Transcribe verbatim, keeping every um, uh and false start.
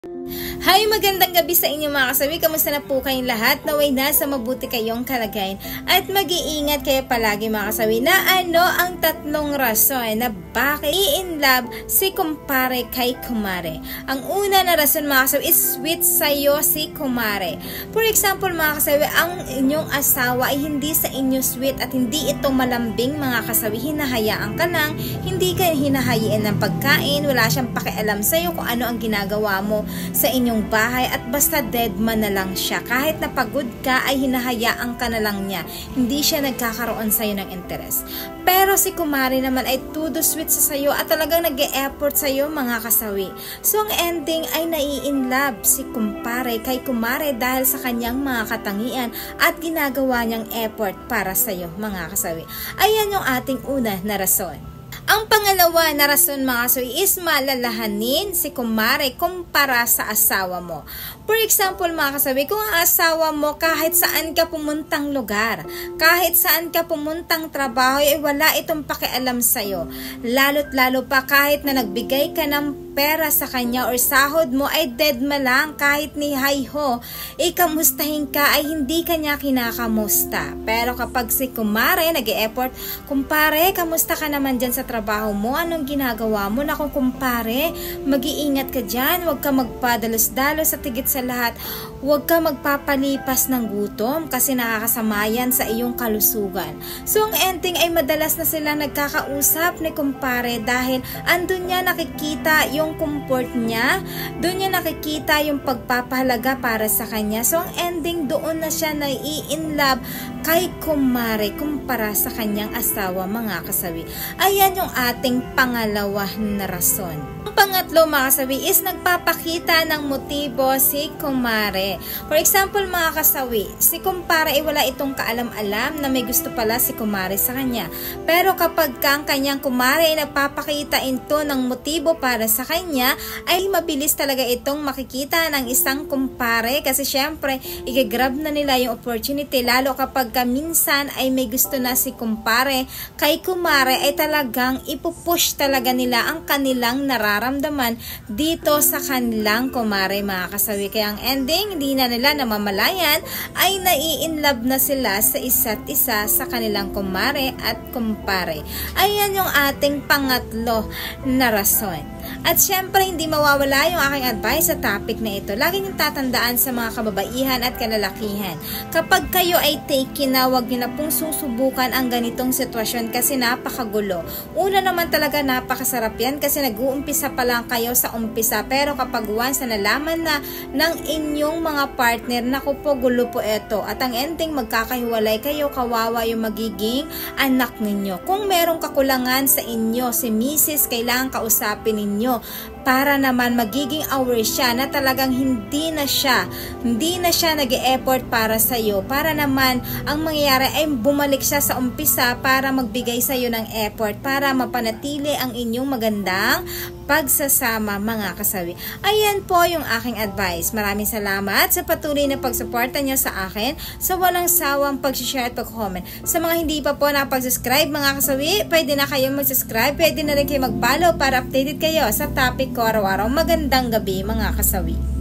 Hi! Magandang gabi sa inyo mga kasawi. Kamusta na po kayong lahat? Naway nasa mabuti kayong kalagayan. At mag-iingat kayo palagi mga kasawi na ano ang tatlong rason na bakit i-in love si kumpare kay kumare. Ang una na rason mga kasawi is sweet sa'yo si kumare. For example mga kasawi, ang inyong asawa ay hindi sa inyo sweet at hindi ito malambing mga kasawi. Hinahayaan ka lang, hindi ka hinahayiin ng pagkain, wala siyang pakialam sa'yo kung ano ang ginagawa mo sa inyong bahay at basta dead man na lang siya. Kahit na pagod ka ay hinahayaan ka na lang niya. Hindi siya nagkakaroon sa'yo ng interes. Pero si kumare naman ay todo sweet sa sayo at talagang nag-e-effort sa'yo mga kasawi. So ang ending ay nai-in love si kumpare kay kumare dahil sa kanyang mga katangian at ginagawa niyang effort para sa'yo mga kasawi. Ayan yung ating una na rason. Ang pangalawa na rason mga kasawi is malalahanin si kumare kumpara sa asawa mo. For example mga kasawi, kung ang asawa mo kahit saan ka pumuntang lugar, kahit saan ka pumuntang trabaho, ay wala itong pakialam sa'yo. Lalo't lalo pa kahit na nagbigay ka ng pera sa kanya or sahod mo ay dead ma lang, kahit ni hi ho, ikamustahin ka ay hindi kanya kinakamusta. Pero kapag si kumare nag-e-effort, kumpare, kamusta ka naman dyan sa trabaho mo? Anong ginagawa mo? Naku kumpare, mag-iingat ka dyan, huwag ka magpadalos-dalos at tigit sa lahat, huwag ka magpapalipas ng gutom kasi nakakasama yan sa iyong kalusugan. So ang ending ay madalas na sila nagkakausap ni kumpare dahil andun niya nakikita yung yung comfort niya, doon niya nakikita yung pagpapahalaga para sa kanya. So ang ending doon na siya na i-in love kay kumare kumpara sa kanyang asawa mga kasawi. Ayan yung ating pangalawa na rason. Ang pangatlo mga kasawi is nagpapakita ng motibo si kumare. For example mga kasawi, si kumpare ay wala itong kaalam-alam na may gusto pala si kumare sa kanya. Pero kapag ka ang kanyang kumare ay nagpapakita ito ng motibo para sa kanya, ay mabilis talaga itong makikita ng isang kumpare kasi syempre i-grab na nila yung opportunity, lalo kapag ka minsan ay may gusto na si kumpare kay kumare ay talagang ipupush talaga nila ang kanilang nararamdaman dito sa kanilang kumare mga kasawi. Kaya ang ending, hindi na nila namamalayan ay nai-in love na sila sa isa't isa sa kanilang kumare at kumpare. Ayan yung ating pangatlo na rason. At syempre, hindi mawawala yung aking advice sa topic na ito. Lagi niyong tatandaan sa mga kababaihan at kalalakihan. Kapag kayo ay take na, huwag niyo na pong susubukan ang ganitong sitwasyon kasi napakagulo. Una naman talaga napakasarap yan kasi nag-uumpisa pa lang kayo sa umpisa. Pero kapag once na nalaman na ng inyong mga partner, naku po, gulo po ito. At ang ending, magkakahiwalay kayo, kawawa yung magiging anak ninyo. Kung merong kakulangan sa inyo, si misis, kailangan kausapin ninyo nyo para naman magiging aware siya na talagang hindi na siya hindi na siya nag-e-effort para sa iyo, para naman ang mangyayari ay bumalik siya sa umpisa para magbigay sa iyo ng effort para mapanatili ang inyong magandang pagsasama mga kasawi. Ayan po yung aking advice. Maraming salamat sa patuloy na pagsuporta nyo sa akin, sa walang sawang pag-share at pag-comment. Sa mga hindi pa po nakapag-subscribe mga kasawi, pwede na kayong mag-subscribe, pwede na rin kayo mag-follow para updated kayo sa topic ko araw-araw. Magandang gabi mga kasawi.